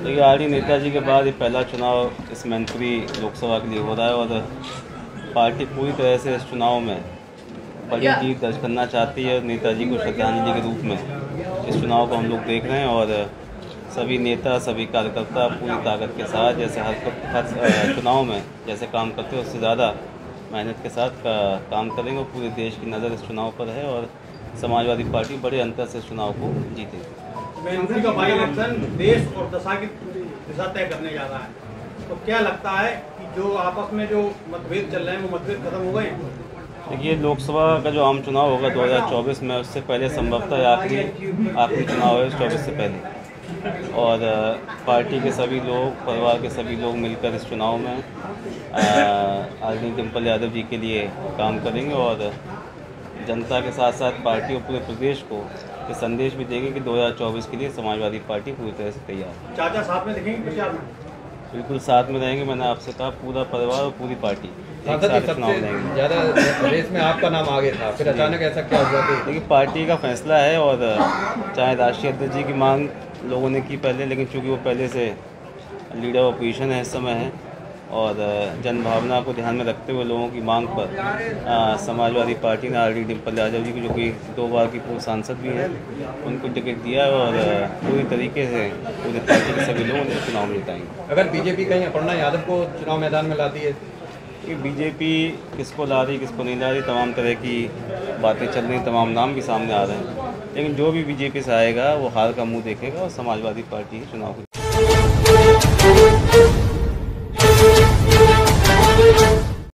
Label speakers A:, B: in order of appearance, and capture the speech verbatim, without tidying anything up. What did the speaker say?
A: देखिए, R D Netaji के बाद ये पहला चुनाव इस मैनपुरी लोकसभा के लिए हो रहा है और पार्टी पूरी तरह से इस चुनाव में बड़ी जीत दर्ज करना चाहती है। नेताजी को श्रद्धांजलि के रूप में इस चुनाव को हम लोग देख रहे हैं और सभी नेता, सभी कार्यकर्ता पूरी ताकत के साथ जैसे हर हर चुनाव में जैसे काम करते हैं उससे ज़्यादा मेहनत के साथ का, काम करेंगे और पूरे देश की नज़र इस चुनाव पर है और समाजवादी पार्टी बड़े अंतर से इस चुनाव को जीतेगी।
B: मैनपुरी का बाई इलेक्शन देश और दशा की दिशा तय करने जा रहा है, तो क्या लगता है कि जो आपस में जो मतभेद चल रहे हैं वो मतभेद खत्म हो गए हैं?
A: देखिए, लोकसभा का जो आम चुनाव होगा दो हज़ार चौबीस में, उससे पहले संभवतः आखिरी आखिरी चुनाव है चौबीस से पहले, और पार्टी के सभी लोग, परिवार के सभी लोग मिलकर इस चुनाव में आदरणीय डिम्पल यादव जी के लिए काम करेंगे और जनता के साथ साथ पार्टी और पूरे प्रदेश को ये संदेश भी देंगे कि दो हज़ार चौबीस के लिए समाजवादी पार्टी पूरी तरह से तैयार है।
B: चाचा साथ में दिखेंगे प्रचार में?
A: बिल्कुल साथ में रहेंगे। मैंने आपसे कहा पूरा परिवार और पूरी पार्टी एक साथ चुनाव लड़ेंगे।
C: ज़्यादा रेस में आपका नाम आगे था, फिर अचानक ऐसा क्या हुआ?
A: देखिए, पार्टी का फैसला है और चाहे राष्ट्रीय अध्यक्ष जी की मांग लोगों ने की पहले, लेकिन चूंकि वो पहले से लीडर ऑपोजिशन है इस समय है और जन भावना को ध्यान में रखते हुए लोगों की मांग पर आ, समाजवादी पार्टी ने आर डी डिम्पल यादव जी को, जो कि दो बार की पूर्व सांसद भी हैं, उनको टिकट दिया और पूरी तरीके से पूरी पार्टी के सभी लोग उन्हें चुनाव में जिताएंगे।
C: अगर बीजेपी कहीं अपर्णा यादव को चुनाव मैदान में लाती है
A: कि बीजेपी किसको ला रही किसको नहीं ला रही, तमाम तरह की बातें चल रही, तमाम नाम भी सामने आ रहे हैं, लेकिन जो भी बीजेपी से आएगा वो हार का मुंह देखेगा और समाजवादी पार्टी चुनाव